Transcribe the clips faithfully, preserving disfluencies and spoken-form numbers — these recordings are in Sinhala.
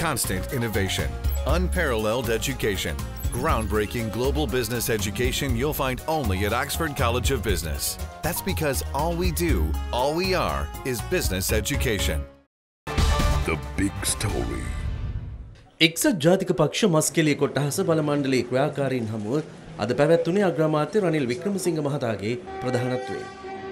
constant innovation, unparalleled education, groundbreaking global business education you'll find only at Oxford College of Business. That's because all we do, all we are, is business education. The big story. එක්සත් ජාතික පක්ෂ මස්කෙලිය කොටහස බල මණ්ඩලයේ ක්‍රියාකාරීන් හමුව අද පැවැත්වුණේ අග්‍රාමාත්‍ය රනිල් වික්‍රමසිංහ මහතාගේ ප්‍රධානත්වයෙන්.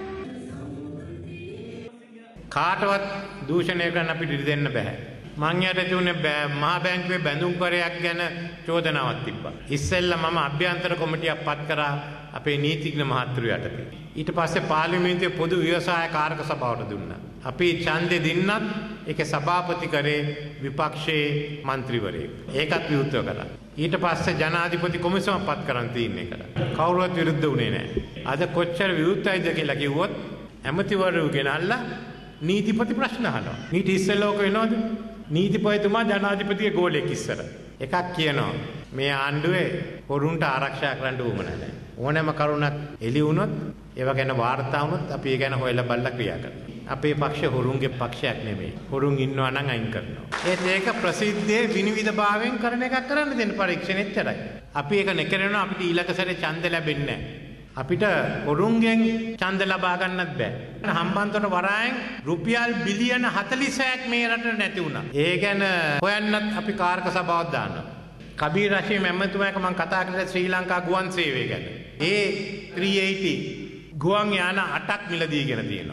කාටවත් දූෂණය කරන්න අපිට ඉඩ දෙන්න බෑ. මං යට තිබුණේ මහා බැංකුවේ බැඳුම් කරයක් ගැන චෝදනාවක් තිබ්බා. ඉස්සෙල්ලා මම අභ්‍යන්තර කොමිටියක් පත් කරා අපේ නීතිඥ මහත්වරු යටතේ. ඊට පස්සේ පාර්ලිමේන්තුවේ පොදු ව්‍යවසාය කාරක සභාවට දුන්නා. අපි ඡන්දෙ දින්නත් ඒකේ සභාපති කරේ විපක්ෂයේ മന്ത്രിවරයෙක්. ඒකත් විරුද්ධව කළා. ඊට පස්සේ ජනාධිපති කොමිසම පත් කරන් තීරණය කළා. කවුරුවත් විරුද්ධ වුණේ නැහැ. අද කොච්චර විරුද්ධයිද කියලා කිව්වොත් ඇමතිවරු ගෙනල්ලා නීතිපති ප්‍රශ්න අහනවා. නීති ඉස්සෙල්ලා ඔක වෙනවද? නීතිපතිතුමා ජනාධිපතිගේ ගෝලෙක් ඉස්සර. එකක් කියනවා මේ ආණ්ඩුවේ හොරුන්ට ආරක්ෂා කරන්න උවමන නැහැ. ඕනෑම කරුණක් එළි වුණොත් ඒව ගැන වාර්තා වුණොත් අපි ඒ ගැන හොයලා බලලා ක්‍රියා කරනවා. අපේ පක්ෂ හොරුන්ගේ පක්ෂයක් නෙමෙයි. හොරුන් ඉන්නවා නම් අයින් කරනවා. ඒත් ඒක ප්‍රසිද්ධියේ විනිවිදභාවයෙන් කරන එකක් කරන්න දෙන්න පරීක්ෂණෙත් තරයි. අපි ඒක නෙකරනවා අපිට ඊළඟ සැරේ ඡන්ද ලැබෙන්නේ නැහැ. අපිට හොරුන්ගෙන් ඡන්ද ලබා ගන්නත් බෑ. හම්බන්තොට වරායෙන් රුපියල් බිලියන හතළිසයක් මේ රටට නැති වුණා. ඒ ගැන හොයන්නත් අපි කාර්ක සභාවක් දානවා. කබීර් රෂීම් ඇමතුමාක මම කතා කරලා ශ්‍රී ලංකා ගුවන් සේවය ගැන. ඒ three eighty ගුවන් යාන අටක් මිලදීගෙන තියෙනවා.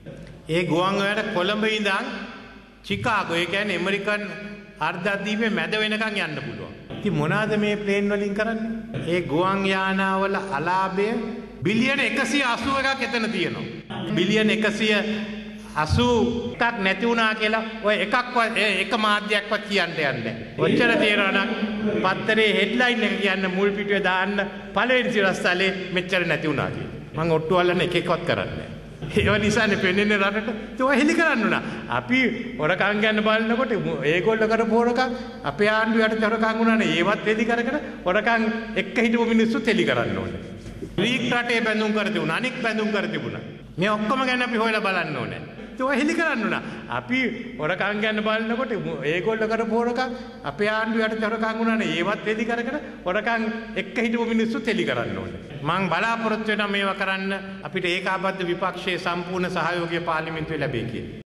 ඒ ගුවන් වලට කොළඹ ඉඳන් චිකාගෝ ඒ කියන්නේ ඇමරිකන් අර්ධද්වීපේ මැද වෙනකන් යන්න පුළුවන්. ඉතින් මොනවාද මේ ප්ලේන් වලින් කරන්නේ? ඒ ගුවන් යානාවල අලාභය බිලියන එකසිය අසූ එකක් එතන තියෙනවා. බිලියන එකසිය අසූ එකක් නැති වුණා කියලා ඔය එකක්වත් එක මාධ්‍යයක්වත් කියන්න යන්නේ. ඔච්චර තේරෙනවා නම් පත්තරේ හෙඩ්ලයින් එක කියන්න මුල් පිටුවේ දාන්න පළවෙනි සිරස්තලේ මෙච්චර නැති වුණා කියලා. මම ඔට්ටු අල්ලන්න එක එකවත් කරන්නේ නැහැ. ඒව නිසානේ පෙන්වන්නේ රටට. ඒක හෙලි කරන්න උනා. අපි හොරකම් ගන්න බලනකොට ඒගොල්ලෝ කරපු හොරකම් අපේ ආණ්ඩුවට හොරකම් උනානේ. ඒවත් හෙලි කරගෙන හොරකම් එක්ක හිටපු මිනිස්සුත් හෙලි කරන්න ඕනේ. ග්‍රීක් රටේ බැඳුම් කර තිබුණා. අනෙක් බැඳුම් කර තිබුණා. මේ ඔක්කොම ගැන අපි හොයලා බලන්න ඕනේ. ඒක හෙලි කරන්න උනා. අපි හොරකම් ගන්න බලනකොට ඒගොල්ලෝ කරපු හොරකම් අපේ ආණ්ඩුවට හොරකම් උනානේ. ඒවත් හෙලි කරගෙන හොරකම් එක්ක හිටපු මිනිස්සුත් හෙලි කරන්න ඕනේ. මං බලාපොරොත්තු වෙනවා මේවා කරන්න අපිට ඒකාබද්ධ විපක්ෂයේ සම්පූර්ණ සහයෝගය පාර්ලිමේන්තුවේ ලැබෙයි කියලා.